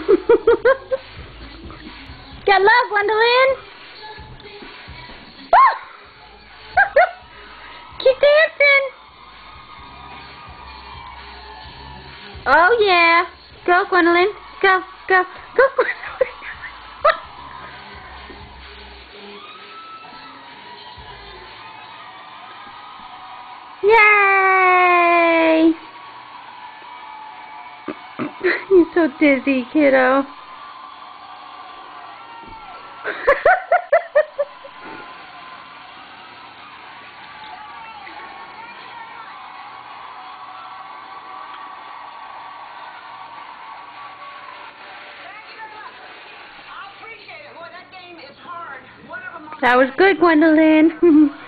Got love, Gwendolyn. Keep dancing. Oh yeah. Go, Gwendolyn. Go, go, go, Gwendolyn. Yay! You're so dizzy, kiddo. That was good, Gwendolyn.